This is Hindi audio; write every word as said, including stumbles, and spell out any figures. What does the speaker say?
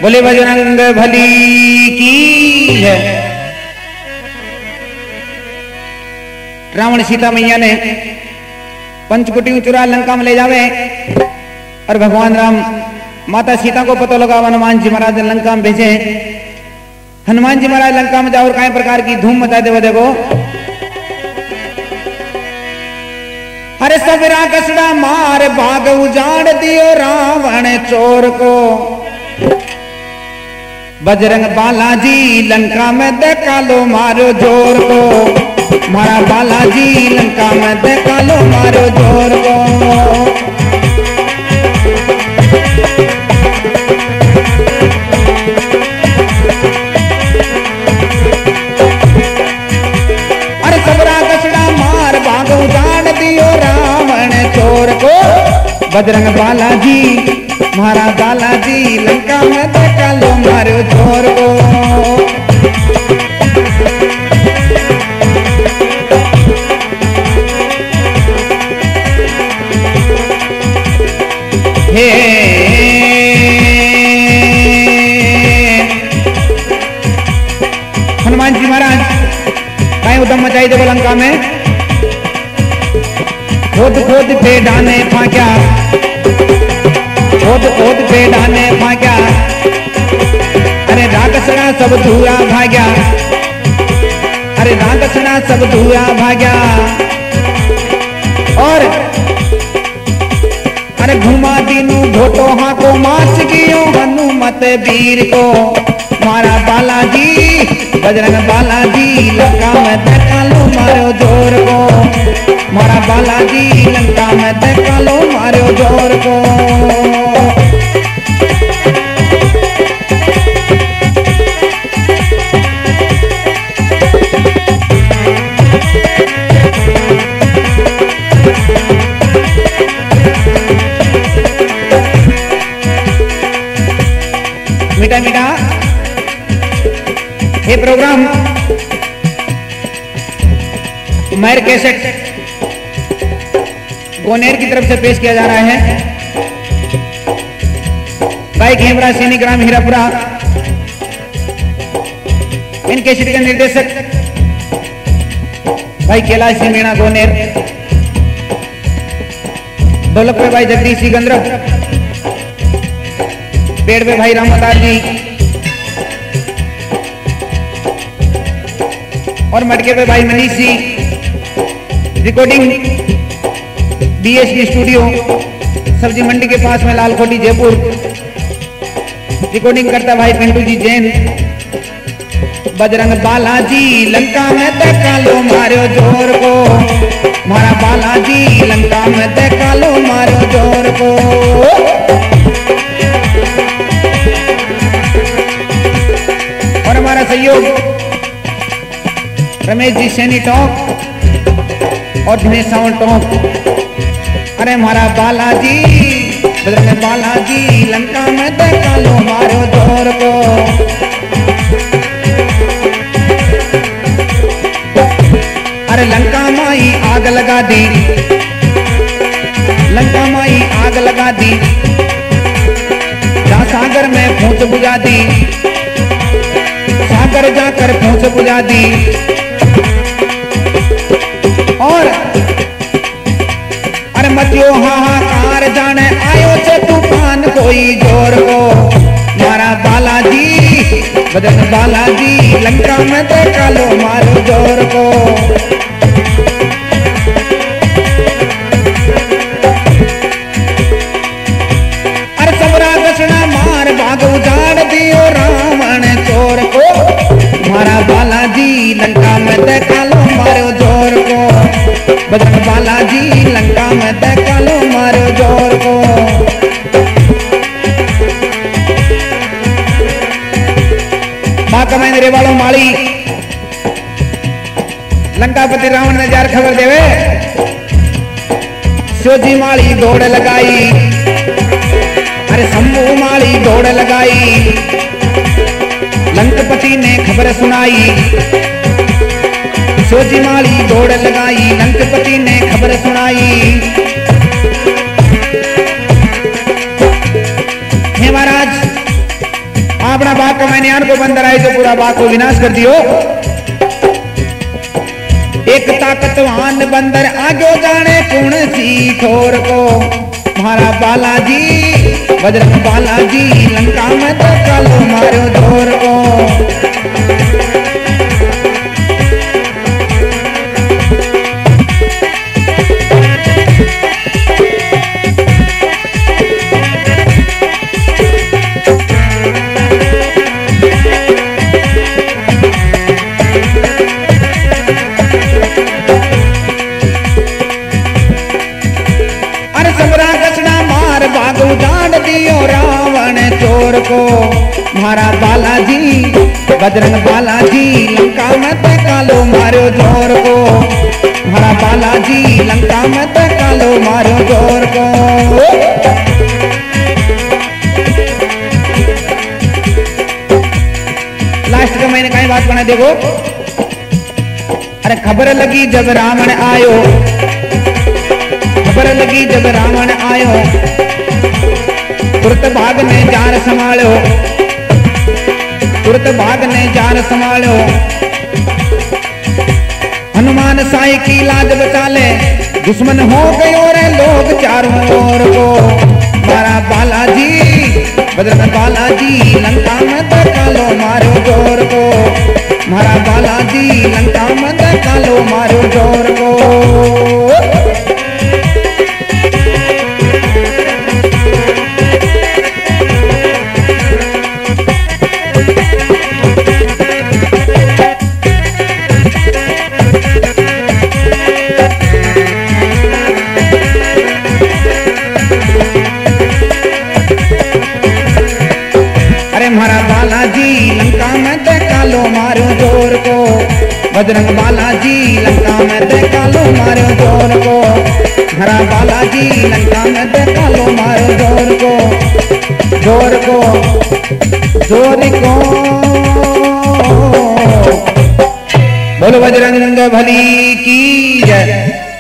बोले बजरंग भली की है। रावण सीता मैया ने पंचकुटी चुरा लंका में ले जावे और भगवान राम माता सीता को पता लगा हनुमान जी महाराज लंका में भेजे। हनुमान जी महाराज लंका में जाओ और कई प्रकार की धूम मचा दे। देखो अरे सबरा कसड़ा मार भाग उजाड़ दियो रावण चोर को। बजरंग बालाजी लंका में देखा लो मारो जोर को। मारा बालाजी लंका में देखा लो मारो जोर को। अरे सबरा कसड़ा मार भाग उजाड़ दियो रावण चोर को। बजरंग बालाजी मारा बालाजी लंका में देखा लो मारो जोर को। हे हनुमान जी महाराज कहीं उदम मचाई देखो लंका में। खोद खोद पे डाने फांक्या, खोद खोद पे डाने फांक्या। अरे राक्षसना सब धूरा भाग्या, अरे राक्षसना सब धूरा भाग्या। और अरे घुमा दीनू घोटो हाँ को माच गियो हनुमत वीर को। मारा बालाजी बजरंग बालाजी लंका में देखा लो मारो जोर को। मारा बालाजी लंका में देखा लो मारो जोर को। मीठा मीठा ये प्रोग्राम मैर कैसेट गोनेर की तरफ से पेश किया जा रहा है। भाई खेमरा सैनी ग्राम हीरापुरा इन कैसेट के निर्देशक भाई कैलाश सिंह मीणा गोनेर। ढोलक पे भाई जगदीश सिंह गंद्रप, पेड़ पे भाई रामदास जी और मटके पे भाई Manish ji. Recording BSD studio सब्जी मंडी के पास में लालकोटी जयपुर। रिकॉर्डिंग करता भाई पिंटू जी जैन। बजरंग बालाजी लंका में देखा लो मारो जोर को। मारा बालाजी लंका में देखा लो मारो जोर को। और हमारा सहयोग रमेश जी सैनी टॉक और दिनेश सावंत टॉक। अरे हमारा बालाजी बजरंग बालाजी लंका में देखा लो मारो जोर को। अरे लंका माई आग लगा दी, लंका माई आग लगा दी। जा सागर में फूंक बुझा दी, सागर जाकर फूंक बुझा दी। और अरे मचियो हाहाकार जाने आयो से तूफान कोई जोर को। मारा बालाजी बजरंग बालाजी लंका में देखा लो मारो जोर को। अरे सबरा दसना मार भाग उजाड़ दियो रावण चोर को। मारा बालाजी लंका में देखा लो मारो जोर को। बजरंग बालाजी लंका में देखा लो मारो जोर को। माँ कमेंद्रे वालों माली लंकापति रावण ने जार खबर देवे। सोजी माली दौड़ लगाई, अरे शंभू माली दौड़ लगाई। लंकापति ने खबर सुनाई, सोजी माली दौड़ लगाई। लंकापति ने खबर सुनाई। हे महाराज अपना बाग का मैंने को बंदर आए तो पूरा बाग को विनाश कर दियो। एक ताकतवान बंदर आगे जाने कौन सी ठोर को, मारा बालाजी बजरंग बालाजी लंका में तो कालो मारो जोर को। रावण चोर को, मारा बालाजी बजरंग बालाजी लंका में तो कालो मारो जोर को, मारा बालाजी लंका में तो कालो मारो जोर को। लास्ट का मैंने कहीं बात बना देखो। अरे खबर लगी जब रावण आयो, खबर लगी जब रावण आयो, तुरत भाग ने जार संभालो, तुरत भाग ने जार संभालो। हनुमान साई की लाज बचा ले, दुश्मन हो गयो रे लोग चारों ओर को, मारा बालाजी बजरंग बालाजी लंका में तो कालो मारो जोर को, मारा बालाजी लंका में तो कालो मारो जोर को। बजरंग बालाजी लंका में ते कालो मारो जोर को, हरा बालाजी लंका में ते कालो मारो जोर को, जोर को जोर को। बोलो बजरंग बली की जय।